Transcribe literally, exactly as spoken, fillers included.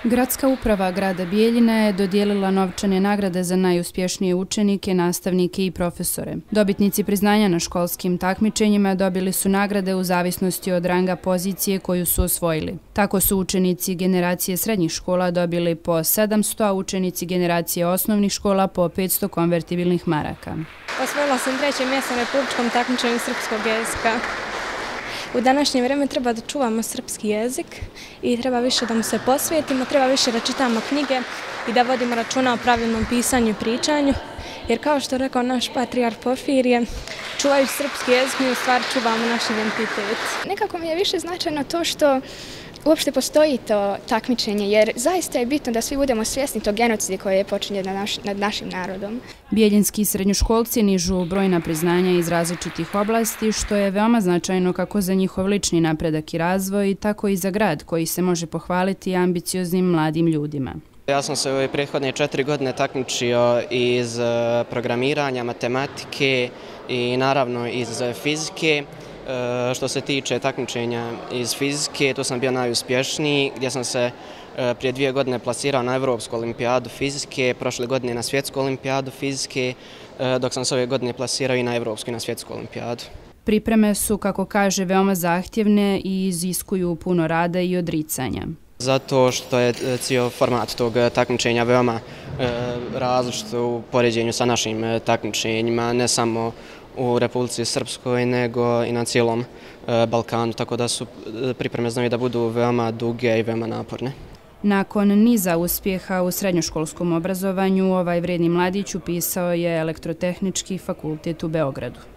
Gradska uprava grada Bijeljina je dodijelila novčane nagrade za najuspješnije učenike, nastavnike i profesore. Dobitnici priznanja na školskim takmičenjima dobili su nagrade u zavisnosti od ranga pozicije koju su osvojili. Tako su učenici generacije srednjih škola dobili po sedamsto, a učenici generacije osnovnih škola po petsto konvertibilnih maraka. Osvojila sam treće mjesto na republičkom takmičenju srpskog jezika. U današnje vrijeme treba da čuvamo srpski jezik i treba više da mu se posvetimo, treba više da čitamo knjige i da vodimo računa o pravilnom pisanju i pričanju, jer kao što je rekao naš patrijarh Porfirije, čuvajući srpski jezik mi u stvari čuvamo naš identitet. Nekako mi je više značajno to što uopšte postoji to takmičenje, jer zaista je bitno da svi budemo svjesni tog genocida koji je počinjen nad našim narodom. Bijeljinski srednjoškolci nižu brojna priznanja iz različitih oblasti, što je veoma značajno kako za njihov lični napredak i razvoj, tako i za grad koji se može pohvaliti ambicioznim mladim ljudima. Ja sam se ove prethodne četiri godine takmičio iz programiranja, matematike i naravno iz fizike. Što se tiče takmičenja iz fizike, tu sam bio najuspješniji, gdje sam se prije dvije godine plasirao na Evropsku olimpijadu fizike, prošle godine na Svjetsku olimpijadu fizike, dok sam se ove godine plasirao i na Evropsku i na Svjetsku olimpijadu. Pripreme su, kako kaže, veoma zahtjevne i iziskuju puno rada i odricanja. Zato što je cijel format tog takmičenja veoma različit u poređenju sa našim takmičenjima, ne samo u Republici Srpskoj, nego i na cijelom Balkanu, tako da su pripreme znaju da budu veoma duge i veoma naporne. Nakon niza uspjeha u srednjoškolskom obrazovanju, ovaj vrijedni mladić upisao je Elektrotehnički fakultet u Beogradu.